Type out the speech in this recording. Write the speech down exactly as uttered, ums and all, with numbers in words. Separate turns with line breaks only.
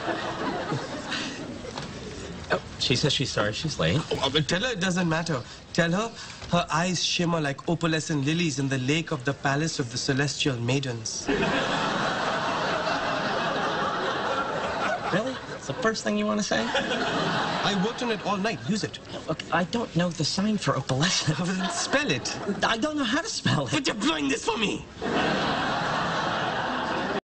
Oh, she says she's sorry she's late.
Oh, but tell her it doesn't matter. Tell her her eyes shimmer like opalescent lilies in the lake of the palace of the celestial maidens.
Really? That's the first thing you want to say?
I worked on it all night. Use it.
Look, I don't know the sign for opalescent.
Spell it.
I don't know how to spell it.
But you're blowing this for me.